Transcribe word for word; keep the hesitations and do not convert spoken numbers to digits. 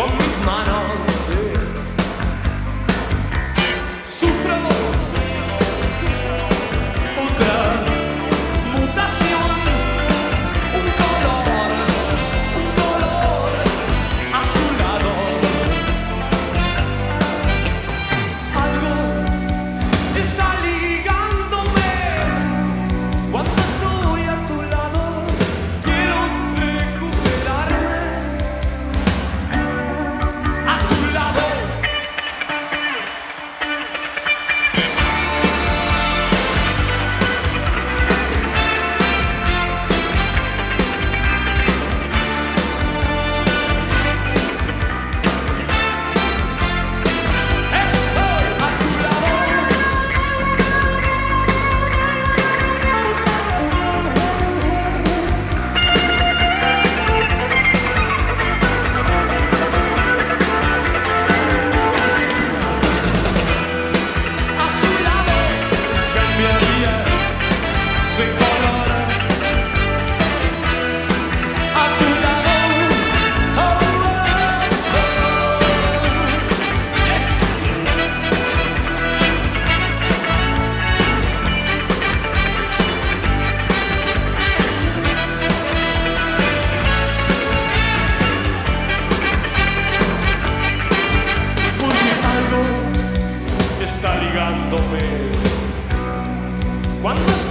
con mis manos. Sí. Sufro, sufro, sufro otra mutación, un color, un color azulado. Algo está ligándome cuando estoy a tu lado. Quiero recuperarme a tu lado. Estoy a tu lado. A su lado cambiaría de color. A tu lado, oh, oh, oh. Porque algo está ligándome cuando estoy